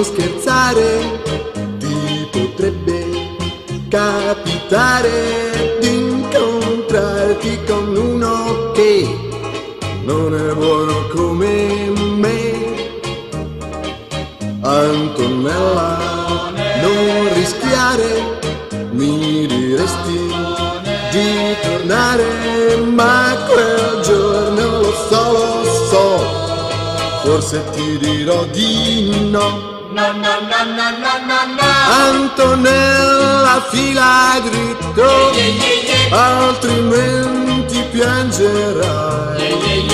scherzare, ti potrebbe capitare di incontrarti con uno che non è buono come me. Antonella, non rischiare, mi diresti di tornare, ma quel giorno lo so, forse ti dirò di no. No, no, no, no, no, no, no. Antonella, fila dritto, altrimenti piangerai.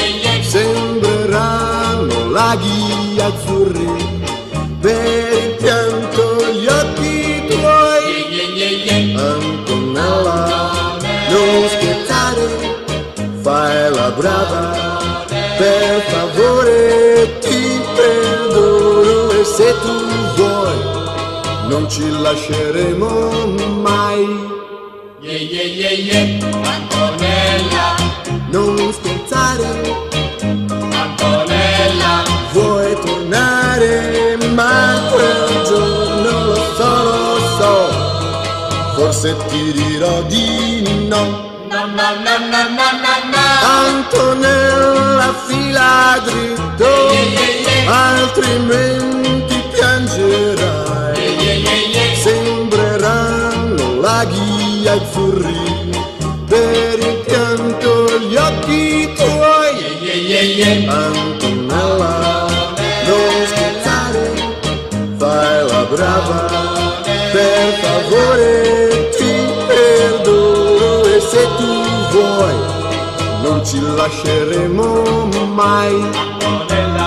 Sembreranno laghi azzurri per il pianto gli occhi tuoi. Antonella, non scherzare, fai la brava, per favore ti perdono, e se tu vuoi non ci lasceremo mai. Antonella, Non scherzare, Antonella, vuoi tornare, ma quel giorno lo so, forse ti dirò di no. no, no, no, no, no, no, no. Antonella, fila dritto, altrimenti piangerai. Sembreranno laghi azzurri per il pianto gli occhi tuoi. Antonella, non scherzare, fai la brava, per favore ti perdono, e se tu vuoi non ci lasceremo mai. Antonella,